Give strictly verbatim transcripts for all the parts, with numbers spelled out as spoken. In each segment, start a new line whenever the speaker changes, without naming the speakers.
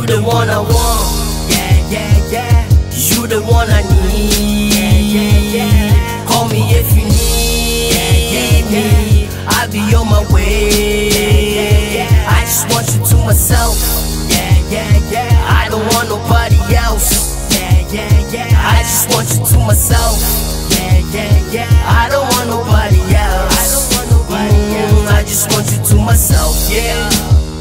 the one I want, yeah, yeah, yeah. You the one I need, yeah, yeah, yeah. Call me if you need, yeah, yeah, yeah. I'll be on my way, yeah, yeah, yeah. I just want you to myself, yeah, yeah, yeah. I don't want nobody else, yeah, yeah, yeah. I just want you to myself, yeah, yeah, yeah. I don't want nobody else, I don't want nobody else. I just want you to myself, yeah.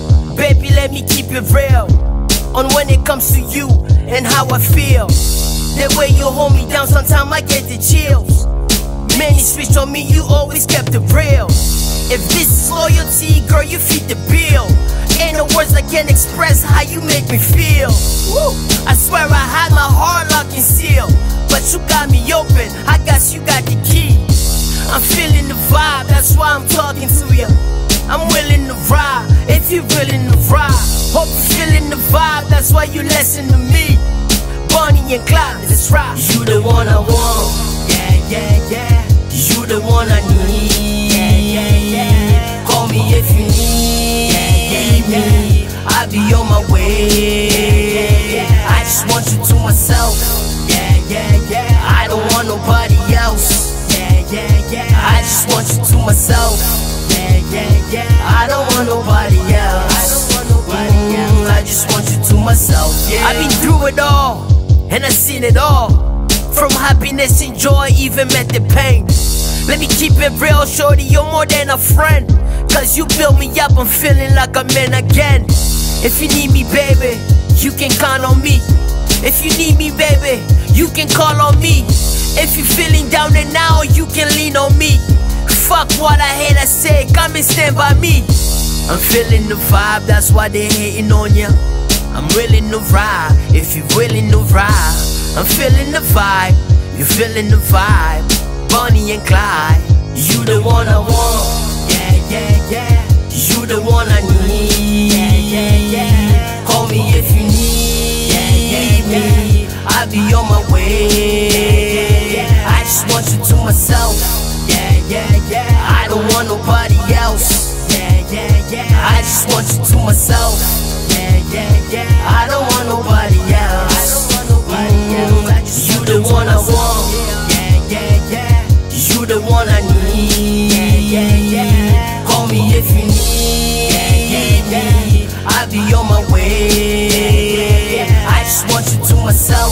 Baby, let me keep it real on when it comes to you and how I feel. The way you hold me down, sometimes I get the chills. Many switch on me, you always kept it real. If this is loyalty, girl, you feed the bill. Ain't no words I can express how you make me feel. Woo. I swear I had my heart locked and sealed, but you got me open, I guess you got the key. I'm feeling the vibe, that's why I'm talking to you. I'm willing to ride, if you're willing to ride. Hope you're feeling the vibe, that's why you listen to me. Bonnie and Clyde, let's ride. You the one I want, yeah, yeah, yeah. You the one I need, yeah, yeah, yeah. Call me if you need, yeah, yeah, yeah. I'll be on my way, yeah, yeah. I just want you to myself, yeah, yeah, yeah. I don't want nobody else, yeah, yeah, yeah. I just want you to myself, yeah, yeah, yeah. I don't want nobody else, I don't want nobody else. I just want you to myself, yeah. I've been through it all, and I've seen it all. From happiness and joy, even met the pain. Let me keep it real, shorty, you're more than a friend. Cause you build me up, I'm feeling like a man again. If you need me, baby, you can count on me. If you need me, baby, you can call on me. If you're feeling down and now, you can lean on me. Fuck what I hate, I say, come and stand by me. I'm feeling the vibe, that's why they hating on ya. I'm willing to ride, if you're willing to ride. I'm feeling the vibe, you're feeling the vibe. Bonnie and Clyde, you the one I want, yeah, yeah, yeah. You the one I need, yeah, yeah, yeah. Call me if you need, yeah, yeah, yeah. I'll be on my way, yeah, yeah. I just want you to myself, yeah, yeah, yeah. I don't want nobody else, yeah, yeah, yeah. I just want you to myself, yeah, yeah, yeah. I don't want nobody else, I don't want nobody else. I just you the one I want, yeah, yeah, yeah. You the one I need, yeah, yeah, yeah. Call me if you need, yeah, yeah, yeah. I'll be on my way, yeah, yeah. I just want you to myself,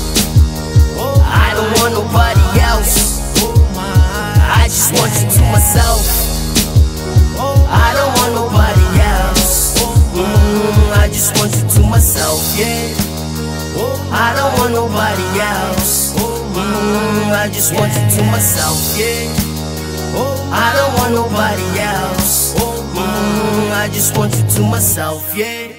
I don't want nobody else. I just want you to myself, I don't want nobody else. mm, I just want you to myself, yeah. I don't want nobody else. mm, I just want you to myself, yeah. I don't want nobody else. mm, I just want you to myself, yeah.